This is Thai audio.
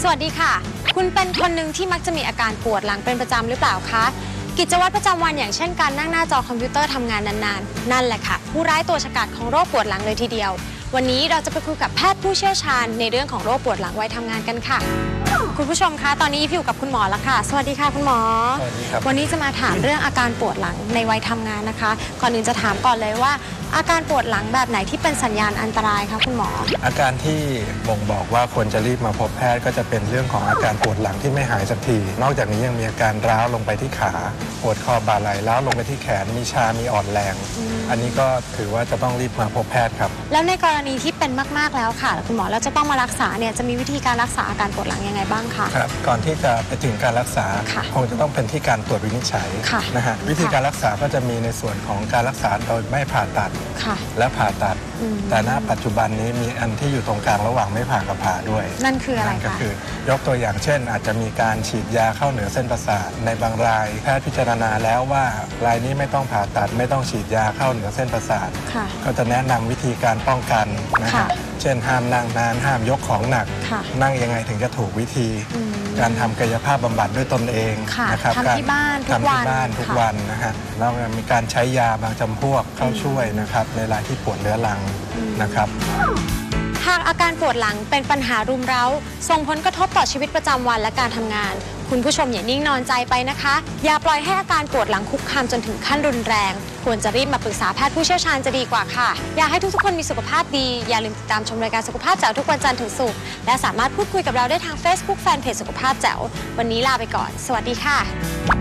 วัสดีค่ะคุณเป็นคนหนึ่งที่มักจะมีอาการปวดหลังเป็นประจำหรือเปล่าคะกิจวัตรประจำวันอย่างเช่นการนั่งหน้าจอคอมพิวเตอร์ทำงานนานๆนั่นแหละค่ะผู้ร้ายตัวฉกาจของโรคปวดหลังเลยทีเดียววันนี้เราจะไปคุยกับแพทย์ผู้เชี่ยวชาญในเรื่องของโรคปวดหลังวัยทำงานกันค่ะคุณผู้ชมคะตอนนี้อยู่กับคุณหมอแล้วค่ะสวัสดีค่ะคุณหมอสวัสดีครับวันนี้จะมาถามเรื่องอาการปวดหลังในวัยทำงานนะคะก่อนอื่นจะถามก่อนเลยว่าอาการปวดหลังแบบไหนที่เป็นสัญญาณอันตรายคะคุณหมออาการที่บ่งบอกว่าควรจะรีบมาพบแพทย์ก็จะเป็นเรื่องของอาการปวดหลังที่ไม่หายสักทีนอกจากนี้ยังมีอาการร้าวลงไปที่ขาปวดคอบ่าไหล่ร้าวลงไปที่แขนมีชามีอ่อนแรงอันนี้ก็ถือว่าจะต้องรีบมาพบแพทย์ครับแล้วในกรณีที่เป็นมากๆแล้วค่ะคุณหมอแล้วจะต้องมารักษาเนี่ยจะมีวิธีการรักษาอาการปวดหลังยังไงบ้างคะครับก่อนที่จะไปถึงการรักษาคงจะต้องเป็นที่การตรวจวินิจฉัยนะฮะวิธีการรักษาก็จะมีในส่วนของการรักษาโดยไม่ผ่าตัดและผ่าตัดแต่ณปัจจุบันนี้มีอันที่อยู่ตรงกลางระหว่างไม่ผ่ากับผ่าด้วยนั่นคืออะไรคะก็คือยกตัวอย่างเช่นอาจจะมีการฉีดยาเข้าเหนือเส้นประสาทในบางรายแพทย์พิจารณาแล้วว่ารายนี้ไม่ต้องผ่าตัดไม่ต้องฉีดยาเข้าเหนือเส้นประสาทก็จะแนะนำวิธีการป้องกันนะครับเช่นห้ามนั่งนานห้ามยกของหนักนั่งยังไงถึงจะถูกวิธีการทำกายภาพบำบัดด้วยตนเองนะครับทำที่บ้านทุกวันนะฮะแล้วมีการใช้ยาบางจำพวกเข้าช่วยนะครับในรายที่ปวดเรื้อรังนะครับหากอาการปวดหลังเป็นปัญหารุมเร้าส่งผลกระทบต่อชีวิตประจำวันและการทำงานคุณผู้ชมอย่านิ่งนอนใจไปนะคะอย่าปล่อยให้อาการปวดหลังคุกคามจนถึงขั้นรุนแรงควรจะรีบมาปรึกษาแพทย์ผู้เชี่ยวชาญจะดีกว่าค่ะอยากให้ทุกคนมีสุขภาพดีอย่าลืมติดตามชมรายการสุขภาพแจ๋วทุกวันจันทร์ถึงศุกร์และสามารถพูดคุยกับเราได้ทาง Facebook Fanpage สุขภาพแจ๋ววันนี้ลาไปก่อนสวัสดีค่ะ